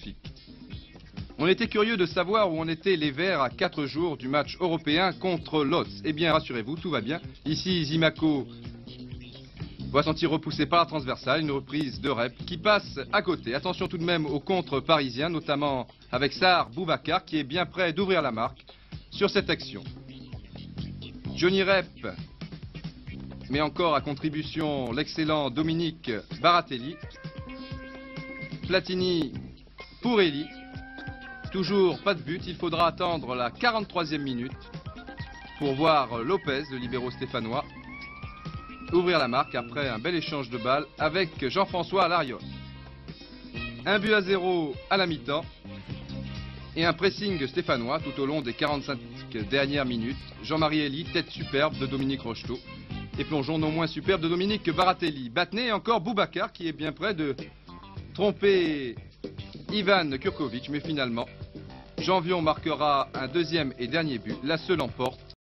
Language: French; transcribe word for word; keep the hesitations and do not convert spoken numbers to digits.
catastrophique. On était curieux de savoir où en étaient les Verts à quatre jours du match européen contre Lodz. Eh bien, rassurez-vous, tout va bien. Ici, Zimaco va sentir repoussé par la transversale, une reprise de Rep qui passe à côté. Attention tout de même aux contres parisiens, notamment avec Sarr Boubacar qui est bien prêt d'ouvrir la marque sur cette action. Johnny Rep met encore à contribution l'excellent Dominique Baratelli. Platini pour Elie. Toujours pas de but, il faudra attendre la quarante-troisième minute pour voir Lopez, le libéro stéphanois, ouvrir la marque après un bel échange de balles avec Jean-François Larios. Un but à zéro à la mi-temps et un pressing stéphanois tout au long des quarante-cinq dernières minutes. Jean-Marie Elie, tête superbe de Dominique Rocheteau et plongeon non moins superbe de Dominique Baratelli. Battenet et encore Boubacar qui est bien près de tromper Ivan Kurkovic, mais finalement Jean Vion marquera un deuxième et dernier but. La seule emporte